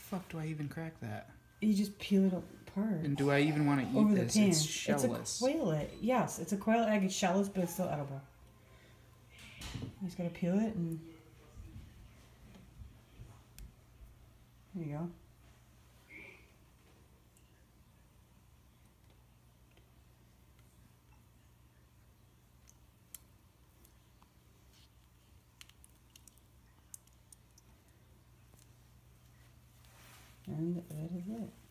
fuck do I even crack that? You just peel it apart. And do I even want to eat over this? The pan. It's shellless. It's a quail egg. Yes, it's a quail egg. It's shellless, but it's still edible. You just gotta peel it and there you go. And that is it.